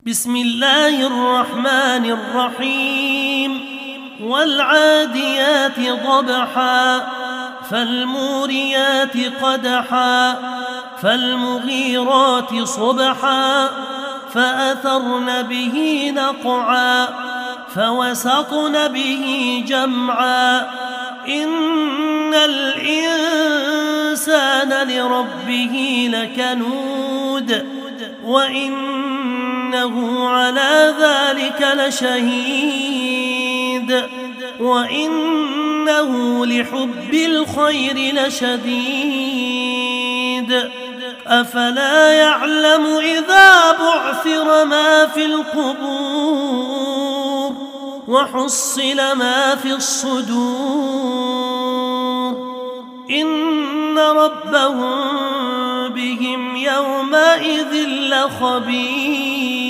بسم الله الرحمن الرحيم والعاديات ضبحا فالموريات قدحا فالمغيرات صبحا فأثرن به نقعا فوسطن به جمعا إن الإنسان لربه لكنود وإنه على ذلك لشهيد وإنه لحب الخير لشديد أفلا يعلم إذا بعثر ما في القبور وحصل ما في الصدور إن ربهم بهم يومئذ لخبير.